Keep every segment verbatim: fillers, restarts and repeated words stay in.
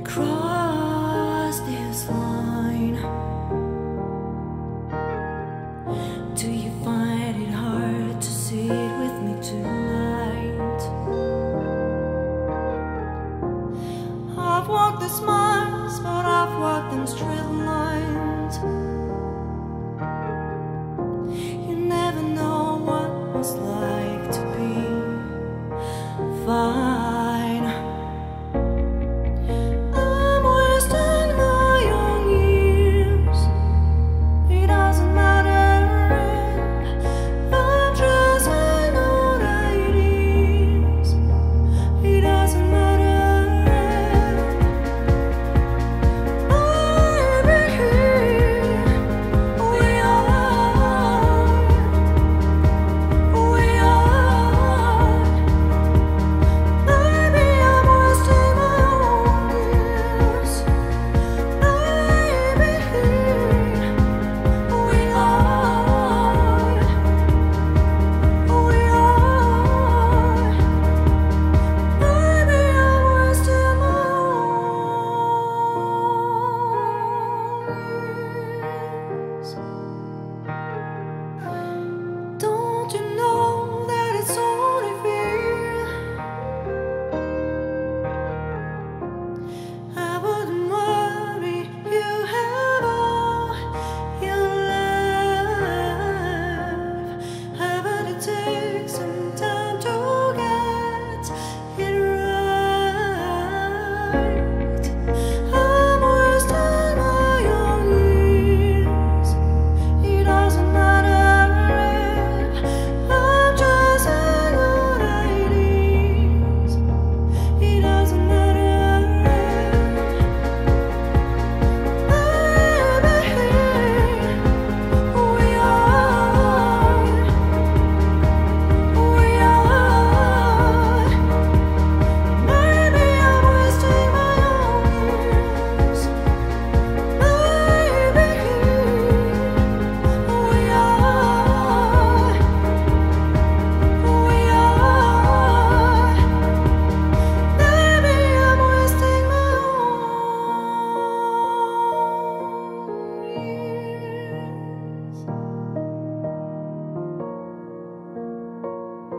cross this line? Do you find it hard to sit with me tonight? I've walked these miles, but I've walked them straight lines. You never know what it's like to be fine.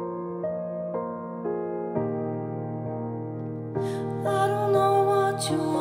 I don't know what you